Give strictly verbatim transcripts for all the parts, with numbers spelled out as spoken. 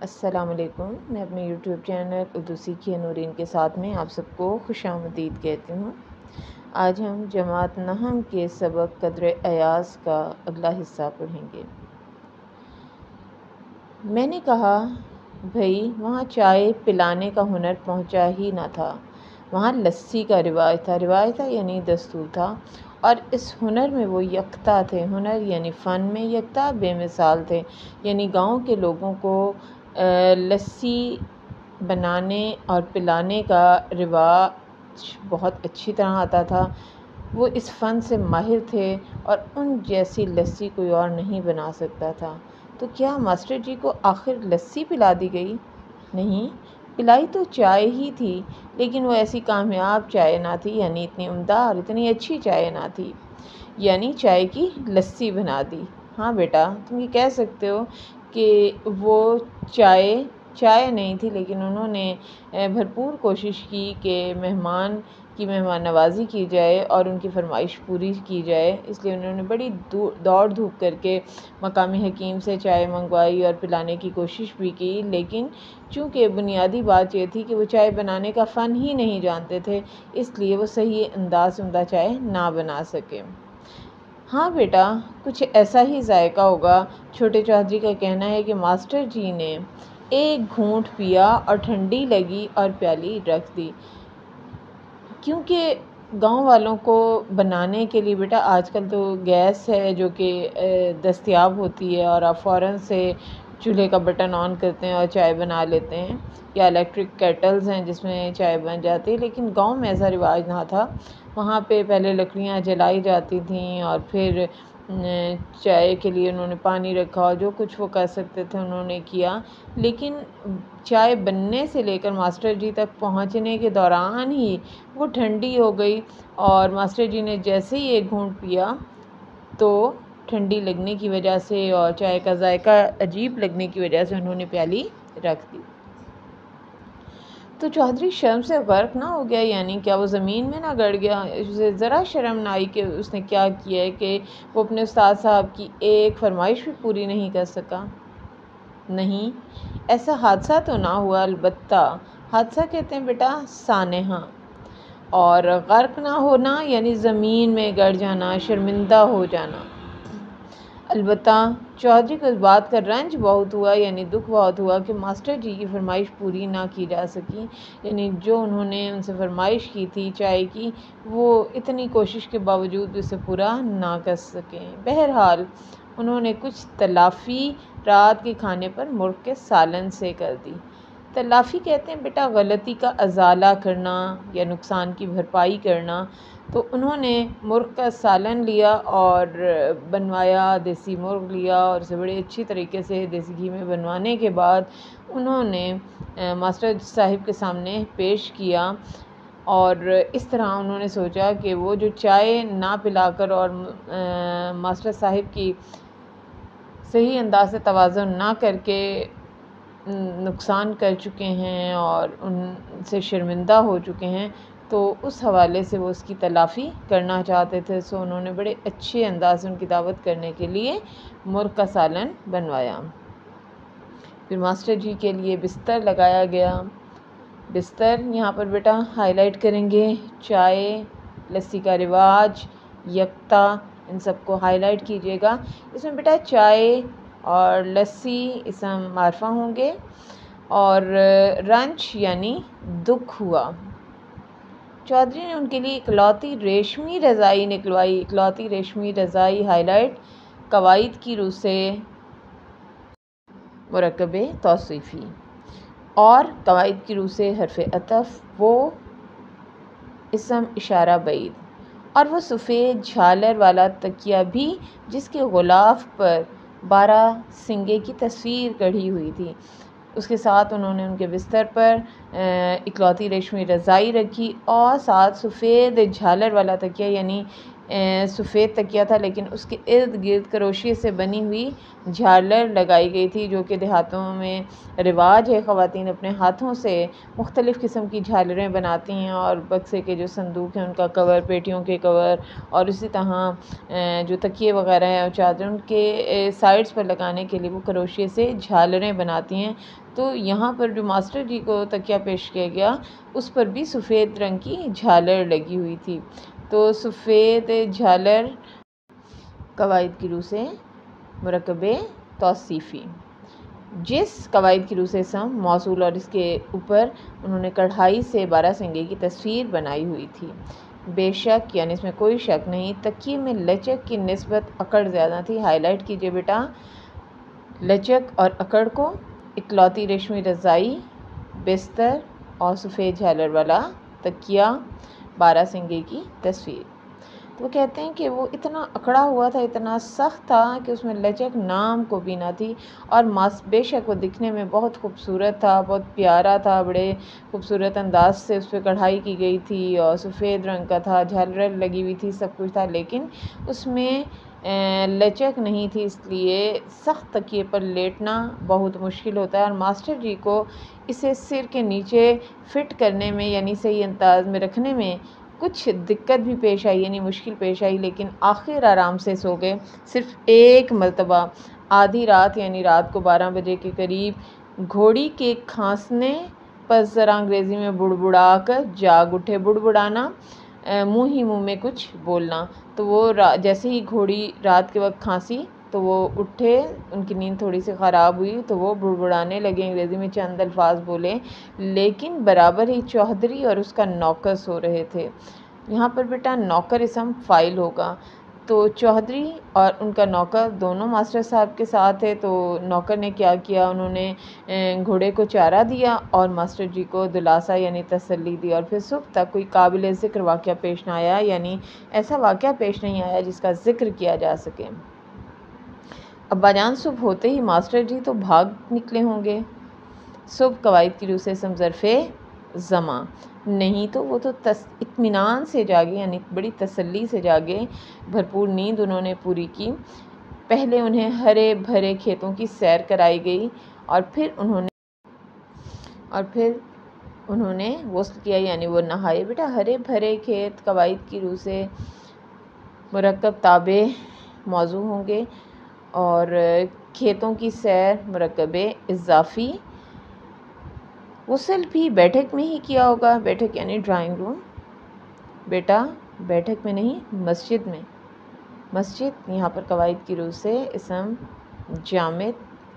السلام علیکم۔ میں اپنے یوٹیوب چینل اردو سیکھیے نورین کے ساتھ میں آپ سب کو خوش آمدید کہتی ہوں۔ آج ہم جماعت نہم کے سبق قدر ایاز کا اگلا حصہ پڑھیں گے۔ میں نے کہا بھئی وہاں چائے پلانے کا ہنر پہنچا ہی نہ تھا، وہاں لسی کا رواج تھا۔ رواج تھا یعنی دستور تھا، اور اس ہنر میں وہ یکتا تھے۔ ہنر یعنی فن میں یکتا بے مثال تھے، یعنی گاؤں کے لوگوں کو لسی بنانے اور پلانے کا رواج بہت اچھی طرح آتا تھا۔ وہ اس فن سے ماہر تھے اور ان جیسی لسی کوئی اور نہیں بنا سکتا تھا۔ تو کیا ماسٹر جی کو آخر لسی پلا دی گئی؟ نہیں، پلائی تو چائے ہی تھی، لیکن وہ ایسی کامیاب چائے نہ تھی، یعنی اتنی عمدہ اور اتنی اچھی چائے نہ تھی، یعنی چائے کی لسی بنا دی۔ ہاں بیٹا، تم یہ کہہ سکتے ہو کہ وہ چائے چائے نہیں تھی، لیکن انہوں نے بھرپور کوشش کی کہ مہمان کی مہمان نوازی کی جائے اور ان کی فرمائش پوری کی جائے، اس لیے انہوں نے بڑی دوڑ دھوپ کر کے مقامی حکیم سے چائے منگوائی اور پلانے کی کوشش بھی کی، لیکن چونکہ بنیادی بات یہ تھی کہ وہ چائے بنانے کا فن ہی نہیں جانتے تھے، اس لیے وہ صحیح انداز عمدہ چائے نہ بنا سکے۔ ہاں بیٹا، کچھ ایسا ہی ذائقہ ہوگا۔ چھوٹے چودھری کا کہنا ہے کہ ماسٹر جی نے ایک گھونٹ پیا اور ٹھنڈی لگی اور پیالی رکھ دی، کیونکہ گاؤں والوں کو بنانے کے لیے بیٹا آج کل تو گیس ہے جو کہ دستیاب ہوتی ہے، اور آپ فوراً سے چولہے کا بٹن آن کرتے ہیں اور چائے بنا لیتے ہیں، یا الیکٹرک کیٹلز ہیں جس میں چائے بن جاتی ہے، لیکن گاؤں میں ایسا رواج نہ تھا۔ وہاں پہ پہلے لکڑیاں جلائی جاتی تھیں اور پھر چائے کے لیے انہوں نے پانی رکھا، اور جو کچھ وہ کر سکتے تھے انہوں نے کیا، لیکن چائے بننے سے لے کر ماسٹر جی تک پہنچنے کے دوران ہی وہ ٹھنڈی ہو گئی، اور ماسٹر جی نے جیسے ہی ایک گھونٹ پیا تو ٹھنڈی لگنے کی وجہ سے اور چائے کا ذائقہ عجیب لگنے کی وجہ سے انہوں نے پیالی رکھ دی۔ تو چودھری شرم سے غرق نہ ہو گیا، یعنی کیا وہ زمین میں نہ گڑ گیا؟ اسے ذرا شرم نہ آئی کہ اس نے کیا کیا ہے کہ وہ اپنے استاد صاحب کی ایک فرمائش بھی پوری نہیں کر سکا؟ نہیں، ایسا حادثہ تو نہ ہوا۔ البتہ حادثہ کہتے ہیں بیٹا سانحہ، اور غرق نہ ہونا یعنی زمین میں گڑ جانا، شرمندہ ہو جانا۔ البتہ چودھری کو اس بات کا رنج بہت ہوا، یعنی دکھ بہت ہوا کہ ماسٹر جی کی فرمائش پوری نہ کی جا سکی، یعنی جو انہوں نے ان سے فرمائش کی تھی چائے کی، وہ اتنی کوشش کے باوجود اسے پورا نہ کر سکیں۔ بہرحال انہوں نے کچھ تلافی رات کے کھانے پر مرغ کے سالن سے کر دی۔ تلافی کہتے ہیں بیٹا غلطی کا ازالہ کرنا یا نقصان کی بھرپائی کرنا۔ تو انہوں نے مرغ کا سالن لیا اور بنوایا، دیسی مرغ لیا اور اسے بڑے اچھی طریقے سے دیسی گھی میں بنوانے کے بعد انہوں نے ماسٹر صاحب کے سامنے پیش کیا، اور اس طرح انہوں نے سوچا کہ وہ جو چائے نہ پلا کر اور ماسٹر صاحب کی صحیح انداز سے توازن نہ کر کے نقصان کر چکے ہیں اور ان سے شرمندہ ہو چکے ہیں، تو اس حوالے سے وہ اس کی تلافی کرنا چاہتے تھے۔ سو انہوں نے بڑے اچھے انداز سے ان کی دعوت کرنے کے لیے مرغ کا سالن بنوایا۔ پھر ماسٹر جی کے لیے بستر لگایا گیا۔ بستر یہاں پر بیٹا ہائی لائٹ کریں گے، چائے، لسی کا رواج، یکتا، ان سب کو ہائی لائٹ کیجیے گا۔ اس میں بیٹا چائے اور لسی اسم معرفہ ہوں گے، اور رنج یعنی دکھ ہوا۔ چودھری نے ان کے لیے اکلوتی ریشمی رضائی نکلوائی۔ اکلوتی ریشمی رضائی ہائی لائٹ، قواعد کی روح سے مرکب توصیفی، اور قواعد کی روح سے حرف عطف، وہ اسم اشارہ بعید، اور وہ سفید جھالر والا تکیہ بھی جس کے غلاف پر بارہ سنگے کی تصویر کڑھی ہوئی تھی۔ اس کے ساتھ انہوں نے ان کے بستر پر اکلوتی ریشمی رضائی رکھی، اور ساتھ سفید جھالر والا تکیہ یعنی سفید تکیہ تھا، لیکن اس کے ارد گرد کروشیے سے بنی ہوئی جھالر لگائی گئی تھی، جو کہ دیہاتوں میں رواج ہے۔ خواتین اپنے ہاتھوں سے مختلف قسم کی جھالریں بناتی ہیں، اور بکسے کے جو صندوق ہیں ان کا کور، پیٹیوں کے کور، اور اسی طرح جو تکیے وغیرہ ہیں اور چادر، ان کے سائڈز پر لگانے کے لیے وہ کروشیے سے جھالریں بناتی ہیں۔ تو یہاں پر جو ماسٹر جی کو تکیہ پیش کیا گیا اس پر بھی سفید رنگ کی جھالر لگی ہوئی تھی۔ تو سفید جھالر قواعد کی روح سے مرکب توصیفی، جس قواعد کی روح سے اسم موصول اور اس کے اوپر انہوں نے کڑھائی سے بارہ سنگے کی تصویر بنائی ہوئی تھی۔ بے شک یعنی اس میں کوئی شک نہیں، تکیے میں لچک کی نسبت اکڑ زیادہ تھی۔ ہائی لائٹ کیجئے بیٹا لچک اور اکڑ کو۔ اکلوتی ریشمی رضائی، بستر اور سفید جھالر والا تکیہ، بارہ سنگے کی تصویر۔ تو وہ کہتے ہیں کہ وہ اتنا اکڑا ہوا تھا، اتنا سخت تھا کہ اس میں لچک نام کو بھی نہ تھی، اور بے شک وہ دکھنے میں بہت خوبصورت تھا، بہت پیارا تھا، بڑے خوبصورت انداز سے اس پہ کڑھائی کی گئی تھی اور سفید رنگ کا تھا، جھالر لگی ہوئی تھی، سب کچھ تھا، لیکن اس میں لچک نہیں تھی، اس لیے سخت تکیے پر لیٹنا بہت مشکل ہوتا ہے۔ اور ماسٹر جی کو اسے سر کے نیچے فٹ کرنے میں یعنی صحیح انداز میں رکھنے میں کچھ دقت بھی پیش آئی، یعنی مشکل پیش آئی، لیکن آخر آرام سے سو گئے۔ صرف ایک مرتبہ آدھی رات یعنی رات کو بارہ بجے کے قریب گھوڑی کے کھانسنے پر ذرا انگریزی میں بڑبڑا کر جاگ اٹھے۔ بڑبڑانا منہ ہی منہ میں کچھ بولنا، تو وہ جیسے ہی گھوڑی رات کے وقت کھانسی تو وہ اٹھے، ان کی نیند تھوڑی سی خراب ہوئی تو وہ بڑبڑانے لگے، انگریزی میں چند الفاظ بولے، لیکن برابر ہی چوہدری اور اس کا نوکر سو رہے تھے۔ یہاں پر بیٹا نوکر اسم فاعل ہوگا، تو چوہدری اور ان کا نوکر دونوں ماسٹر صاحب کے ساتھ ہے۔ تو نوکر نے کیا کیا، انہوں نے گھوڑے کو چارہ دیا اور ماسٹر جی کو دلاسا یعنی تسلی دی، اور پھر صبح تک کوئی قابل ذکر واقعہ پیش نہ آیا، یعنی ایسا واقعہ پیش نہیں آیا جس کا ذکر کیا جا سکے۔ ابا جان صبح ہوتے ہی ماسٹر جی تو بھاگ نکلے ہوں گے۔ صبح قواعد کی روح سے اسم ظرف زمان، نہیں تو وہ تو اطمینان سے جاگے، یعنی بڑی تسلی سے جاگے، بھرپور نیند انہوں نے پوری کی۔ پہلے انہیں ہرے بھرے کھیتوں کی سیر کرائی گئی، اور پھر انہوں نے اور پھر انہوں نے غسل کیا یعنی وہ نہائے۔ بیٹا ہرے بھرے کھیت قواعد کی روح سے مرکب تابع موضوع ہوں گے، اور کھیتوں کی سیر مرکب اضافی۔ غسل بھی بیٹھک میں ہی کیا ہوگا، بیٹھک یعنی ڈرائنگ روم، بیٹا بیٹھک میں نہیں مسجد میں۔ مسجد یہاں پر قواعد کی روح سے اسم جامد،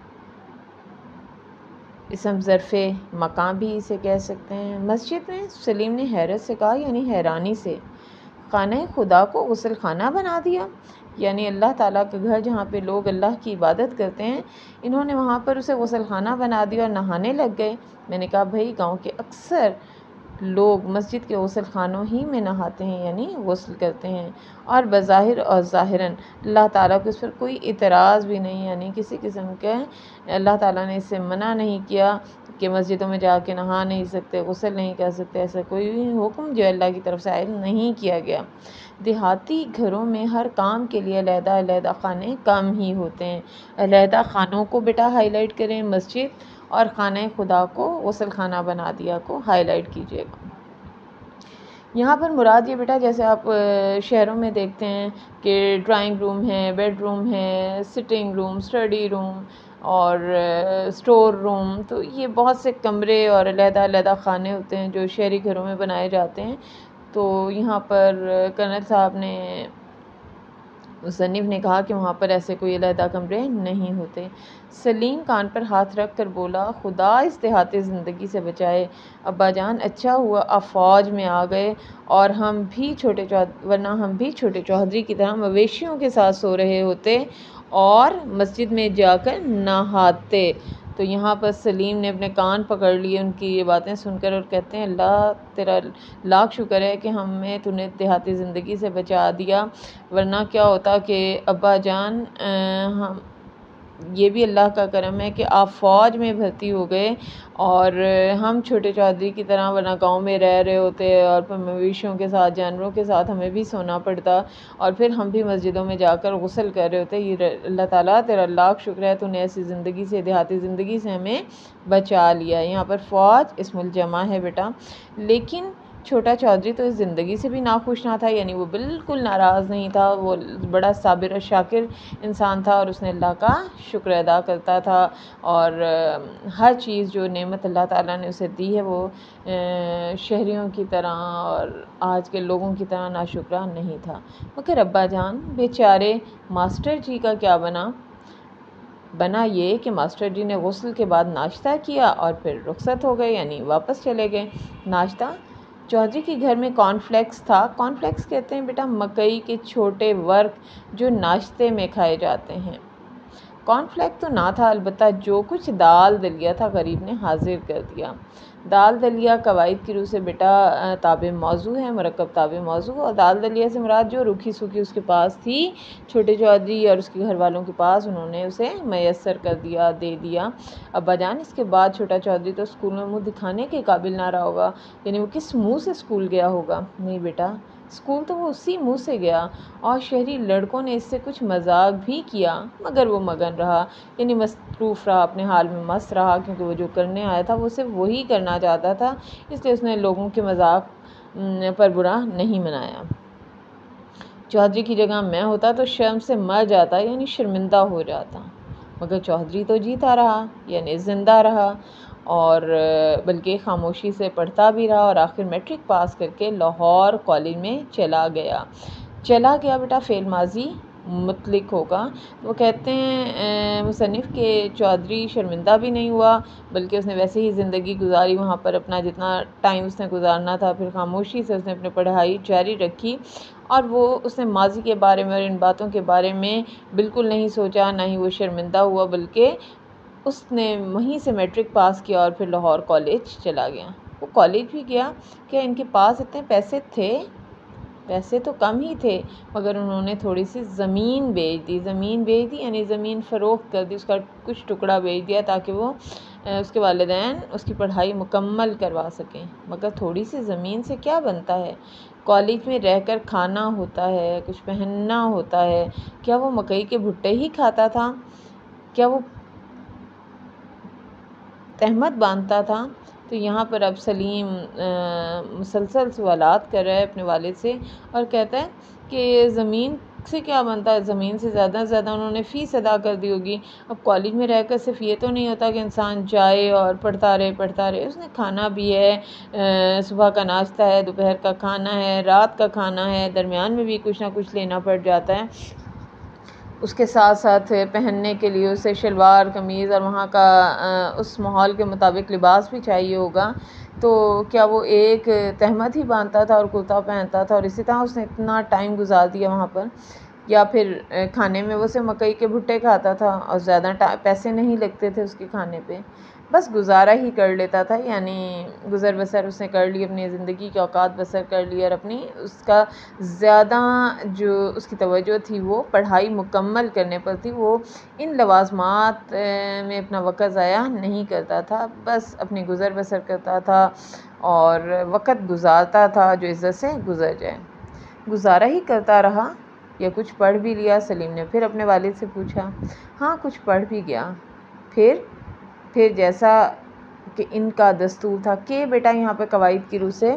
اسم ظرف مکان بھی اسے کہہ سکتے ہیں۔ مسجد میں سلیم نے حیرت سے کہا یعنی حیرانی سے، خانہ خدا کو غسل خانہ بنا دیا، یعنی اللہ تعالیٰ کا گھر جہاں پہ لوگ اللہ کی عبادت کرتے ہیں، انہوں نے وہاں پر اسے غسل خانہ بنا دیا اور نہانے لگ گئے۔ میں نے کہا بھئی گاؤں کے اکثر لوگ مسجد کے غسل خانوں ہی میں نہاتے ہیں، یعنی غسل کرتے ہیں، اور بظاہر اور ظاہراً اللہ تعالیٰ کو اس پر کوئی اعتراض بھی نہیں، یعنی کسی قسم کے اللہ تعالیٰ نے اس سے منع نہیں کیا کہ مسجدوں میں جا کے نہا نہیں سکتے، غسل نہیں کر سکتے، ایسا کوئی بھی حکم جو اللہ کی طرف سے عائد نہیں کیا گیا۔ دیہاتی گھروں میں ہر کام کے لیے علیحدہ علیحدہ خانے کم ہی ہوتے ہیں۔ علیحدہ خانوں کو بیٹا ہائی لائٹ کریں، مسجد اور خانہ خدا کو غسل خانہ بنا دیا کو ہائی لائٹ کیجیے گا۔ یہاں پر مراد یہ بیٹا جیسے آپ شہروں میں دیکھتے ہیں کہ ڈرائنگ روم ہے، بیڈ روم ہے، سٹنگ روم، اسٹڈی روم اور اسٹور روم، تو یہ بہت سے کمرے اور علیحدہ علیحدہ خانے ہوتے ہیں جو شہری گھروں میں بنائے جاتے ہیں۔ تو یہاں پر کرنل صاحب نے مصنف نے کہا کہ وہاں پر ایسے کوئی علیحدہ کمرے نہیں ہوتے۔ سلیم کان پر ہاتھ رکھ کر بولا خدا اس دیہاتی زندگی سے بچائے، ابا جان اچھا ہوا آپ فوج میں آ گئے، اور ہم بھی چھوٹے ورنہ ہم بھی چھوٹے چوہدری کی طرح مویشیوں کے ساتھ سو رہے ہوتے اور مسجد میں جا کر نہاتے۔ تو یہاں پر سلیم نے اپنے کان پکڑ لیے ان کی یہ باتیں سن کر، اور کہتے ہیں اللہ تیرا لاکھ شکر ہے کہ ہمیں تو نے دیہاتی زندگی سے بچا دیا، ورنہ کیا ہوتا کہ ابا جان ہم یہ بھی اللہ کا کرم ہے کہ آپ فوج میں بھرتی ہو گئے، اور ہم چھوٹے چودھری کی طرح ورنہ گاؤں میں رہ رہے ہوتے اور پھر مویشیوں کے ساتھ، جانوروں کے ساتھ ہمیں بھی سونا پڑتا، اور پھر ہم بھی مسجدوں میں جا کر غسل کر رہے ہوتے۔ یہ اللہ تعالیٰ تیرا لاکھ شکر ہے، تو نے ایسی زندگی سے، دیہاتی زندگی سے ہمیں بچا لیا۔ یہاں پر فوج اسم الجمع ہے بیٹا۔ لیکن چھوٹا چودھری تو اس زندگی سے بھی ناخوش نہ تھا، یعنی وہ بالکل ناراض نہیں تھا، وہ بڑا صابر و شاکر انسان تھا، اور اس نے اللہ کا شکر ادا کرتا تھا، اور ہر چیز جو نعمت اللہ تعالیٰ نے اسے دی ہے وہ شہریوں کی طرح اور آج کے لوگوں کی طرح ناشکرا نہیں تھا۔ مگر ابا جان بیچارے ماسٹر جی کا کیا بنا؟ بنا یہ کہ ماسٹر جی نے غسل کے بعد ناشتہ کیا اور پھر رخصت ہو گئے، یعنی واپس چلے گئے۔ ناشتہ چودھری کے گھر میں کارن فلیکس تھا۔ کارن فلیکس کہتے ہیں بیٹا مکئی کے چھوٹے ورق جو ناشتے میں کھائے جاتے ہیں۔ کارن فلیکس تو نہ تھا، البتہ جو کچھ دال دلیا تھا غریب نے حاضر کر دیا۔ دال دلیا قواعد کی روح سے بیٹا تابع موضوع ہے، مرکب تابع موضوع، اور دال دلیا سے مراد جو روکھی سوکھی اس کے پاس تھی چھوٹے چودھری اور اس کے گھر والوں کے پاس، انہوں نے اسے میسر کر دیا، دے دیا۔ ابا جان اس کے بعد چھوٹا چودھری تو اسکول میں منہ دکھانے کے قابل نہ رہا ہوگا، یعنی وہ کس منہ سے اسکول گیا ہوگا؟ نہیں بیٹا، اسکول تو وہ اسی منہ سے گیا، اور شہری لڑکوں نے اس سے کچھ مذاق بھی کیا، مگر وہ مگن رہا، یعنی مصروف رہا، اپنے حال میں مست رہا، کیونکہ وہ جو کرنے آیا تھا وہ صرف وہی کرنا چاہتا تھا، اس لیے اس نے لوگوں کے مذاق پر برا نہیں منایا۔ چودھری کی جگہ میں ہوتا تو شرم سے مر جاتا، یعنی شرمندہ ہو جاتا، مگر چودھری تو جیتا رہا، یعنی زندہ رہا، اور بلکہ خاموشی سے پڑھتا بھی رہا، اور آخر میٹرک پاس کر کے لاہور کالج میں چلا گیا۔ چلا گیا بیٹا فعل ماضی مطلق ہوگا، وہ کہتے ہیں مصنف کہ چودھری شرمندہ بھی نہیں ہوا، بلکہ اس نے ویسے ہی زندگی گزاری وہاں پر، اپنا جتنا ٹائم اس نے گزارنا تھا، پھر خاموشی سے اس نے اپنی پڑھائی جاری رکھی، اور وہ اس نے ماضی کے بارے میں اور ان باتوں کے بارے میں بالکل نہیں سوچا، نہ ہی وہ شرمندہ ہوا، بلکہ اس نے وہیں سے میٹرک پاس کیا اور پھر لاہور کالج چلا گیا۔ وہ کالج بھی گیا، کہ ان کے پاس اتنے پیسے تھے؟ پیسے تو کم ہی تھے، مگر انہوں نے تھوڑی سی زمین بیچ دی، زمین بیچ دی یعنی زمین فروخت کر دی، اس کا کچھ ٹکڑا بیچ دیا تاکہ وہ اس کے والدین اس کی پڑھائی مکمل کروا سکیں۔ مگر تھوڑی سی زمین سے کیا بنتا ہے؟ کالج میں رہ کر کھانا ہوتا ہے، کچھ پہننا ہوتا ہے۔ کیا وہ مکئی کے بھٹے ہی کھاتا تھا؟ کیا وہ تہمت باندھتا تھا؟ تو یہاں پر اب سلیم مسلسل سوالات کر رہا ہے اپنے والد سے، اور کہتا ہے کہ زمین سے کیا بنتا ہے؟ زمین سے زیادہ سے زیادہ انہوں نے فیس ادا کر دی ہوگی۔ اب کالج میں رہ کر صرف یہ تو نہیں ہوتا کہ انسان جائے اور پڑھتا رہے پڑھتا رہے، اس نے کھانا بھی ہے، صبح کا ناشتہ ہے، دوپہر کا کھانا ہے، رات کا کھانا ہے، درمیان میں بھی کچھ نہ کچھ لینا پڑ جاتا ہے، اس کے ساتھ ساتھ پہننے کے لیے اسے شلوار قمیض اور وہاں کا اس ماحول کے مطابق لباس بھی چاہیے ہوگا۔ تو کیا وہ ایک تہمت ہی باندھتا تھا اور کرتا پہنتا تھا اور اسی طرح اس نے اتنا ٹائم گزار دیا وہاں پر؟ یا پھر کھانے میں وہ سے مکئی کے بھٹے کھاتا تھا اور زیادہ پیسے نہیں لگتے تھے اس کے کھانے پہ، بس گزارا ہی کر لیتا تھا، یعنی گزر بسر اس نے کر لی، اپنی زندگی کے اوقات بسر کر لی، اور اپنی اس کا زیادہ جو اس کی توجہ تھی وہ پڑھائی مکمل کرنے پر تھی، وہ ان لوازمات میں اپنا وقت ضائع نہیں کرتا تھا، بس اپنی گزر بسر کرتا تھا اور وقت گزارتا تھا جو عزت سے گزر جائے۔ گزارا ہی کرتا رہا یا کچھ پڑھ بھی لیا؟ سلیم نے پھر اپنے والد سے پوچھا۔ ہاں کچھ پڑھ بھی گیا۔ پھر پھر جیسا کہ ان کا دستور تھا کہ بیٹا یہاں پہ قواعد کی روح سے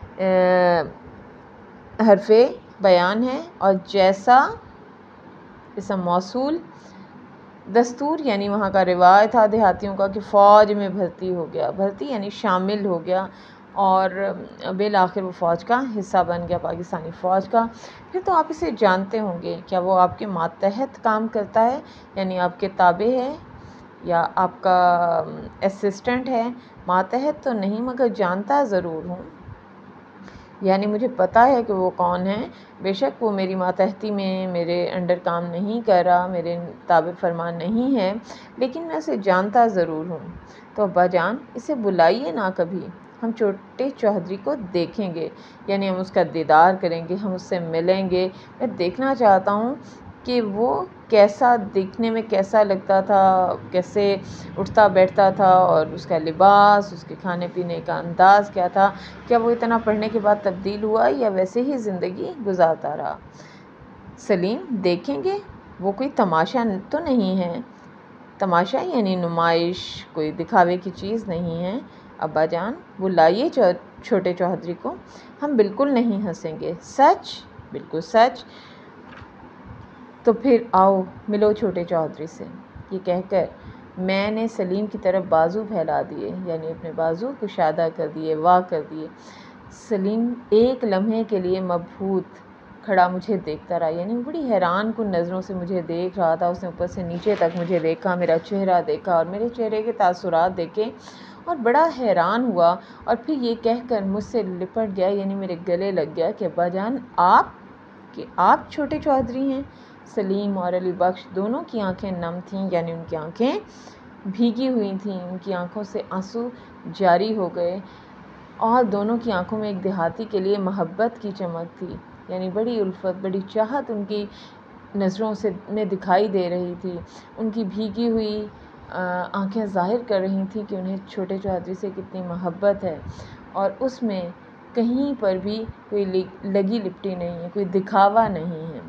حرف بیان ہے، اور جیسا اسم موصول، دستور یعنی وہاں کا رواج تھا دیہاتیوں کا کہ فوج میں بھرتی ہو گیا، بھرتی یعنی شامل ہو گیا، اور بالآخر وہ فوج کا حصہ بن گیا، پاکستانی فوج کا۔ پھر تو آپ اسے جانتے ہوں گے، کیا وہ آپ کے ماتحت کام کرتا ہے، یعنی آپ کے تابع ہے یا آپ کا اسسٹنٹ ہے؟ ماتحت تو نہیں مگر جانتا ضرور ہوں، یعنی مجھے پتہ ہے کہ وہ کون ہے، بے شک وہ میری ماتحتی میں میرے انڈر کام نہیں کر رہا، میرے تابع فرمان نہیں ہے، لیکن میں اسے جانتا ضرور ہوں۔ تو ابا جان اسے بلائیے نا کبھی، ہم چھوٹے چودھری کو دیکھیں گے، یعنی ہم اس کا دیدار کریں گے، ہم اس سے ملیں گے، میں دیکھنا چاہتا ہوں کہ وہ کیسا دکھنے میں کیسا لگتا تھا، کیسے اٹھتا بیٹھتا تھا، اور اس کا لباس، اس کے کھانے پینے کا انداز کیا تھا، کیا وہ اتنا پڑھنے کے بعد تبدیل ہوا یا ویسے ہی زندگی گزارتا رہا۔ سلیم دیکھیں گے، وہ کوئی تماشا تو نہیں ہے، تماشا یعنی نمائش، کوئی دکھاوے کی چیز نہیں ہے۔ ابا جان، وہ لائیے چھوٹے چودھری کو، ہم بالکل نہیں ہنسیں گے۔ سچ؟ بالکل سچ۔ تو پھر آؤ ملو چھوٹے چودھری سے۔ یہ کہہ کر میں نے سلیم کی طرف بازو پھیلا دیے، یعنی اپنے بازو کشادہ کر دیے، واہ کر دیے۔ سلیم ایک لمحے کے لیے مبہوت کھڑا مجھے دیکھتا رہا، یعنی بڑی حیران کن نظروں سے مجھے دیکھ رہا تھا۔ اس نے اوپر سے نیچے تک مجھے دیکھا، میرا چہرہ دیکھا اور میرے چہرے کے تاثرات دیکھے اور بڑا حیران ہوا، اور پھر یہ کہہ کر مجھ سے لپٹ گیا، یعنی میرے گلے لگ گیا کہ ابا جان آپ کہ آپ چھوٹے چودھری ہیں۔ سلیم اور علی بخش دونوں کی آنکھیں نم تھیں، یعنی ان کی آنکھیں بھیگی ہوئی تھیں، ان کی آنکھوں سے آنسو جاری ہو گئے، اور دونوں کی آنکھوں میں ایک دیہاتی کے لیے محبت کی چمک تھی، یعنی بڑی الفت، بڑی چاہت ان کی نظروں سے میں دکھائی دے رہی تھی۔ ان کی بھیگی ہوئی آنکھیں ظاہر کر رہی تھیں کہ انہیں چھوٹے چودھری سے کتنی محبت ہے، اور اس میں کہیں پر بھی کوئی لگی لپٹی نہیں ہے، کوئی دکھاوا نہیں ہے۔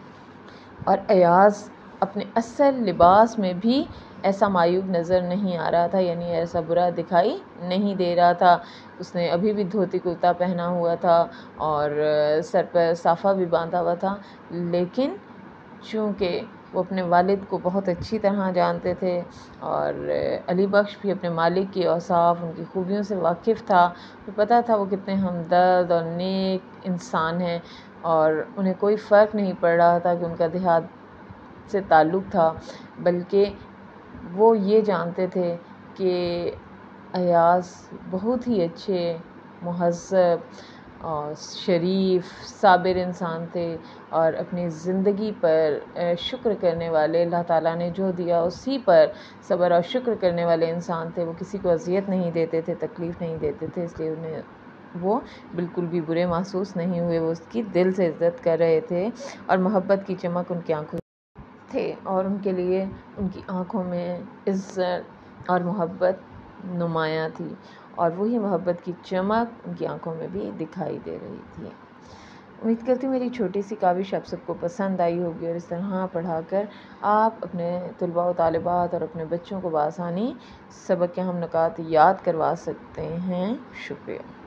اور ایاز اپنے اصل لباس میں بھی ایسا معیوب نظر نہیں آ رہا تھا، یعنی ایسا برا دکھائی نہیں دے رہا تھا۔ اس نے ابھی بھی دھوتی کرتا پہنا ہوا تھا اور سر پر صافہ بھی باندھا ہوا تھا، لیکن چونکہ وہ اپنے والد کو بہت اچھی طرح جانتے تھے، اور علی بخش بھی اپنے مالک کی اوصاف، ان کی خوبیوں سے واقف تھا، تو پتہ تھا وہ کتنے ہمدرد اور نیک انسان ہیں، اور انہیں کوئی فرق نہیں پڑ رہا تھا کہ ان کا دیہات سے تعلق تھا، بلکہ وہ یہ جانتے تھے کہ ایاز بہت ہی اچھے، مہذب اور شریف، صابر انسان تھے، اور اپنی زندگی پر شکر کرنے والے، اللہ تعالیٰ نے جو دیا اسی پر صبر اور شکر کرنے والے انسان تھے۔ وہ کسی کو اذیت نہیں دیتے تھے، تکلیف نہیں دیتے تھے، اس لیے انہیں وہ بالکل بھی برے محسوس نہیں ہوئے، وہ اس کی دل سے عزت کر رہے تھے، اور محبت کی چمک ان کی آنکھوں تھے، اور ان کے لیے ان کی آنکھوں میں عزت اور محبت نمایاں تھی، اور وہی محبت کی چمک ان کی آنکھوں میں بھی دکھائی دے رہی تھی۔ امید کرتی ہوں میری چھوٹی سی کاوش آپ سب کو پسند آئی ہوگی، اور اس طرح پڑھا کر آپ اپنے طلباء و طالبات اور اپنے بچوں کو بآسانی سبق کے اہم نکات یاد کروا سکتے ہیں۔ شکریہ۔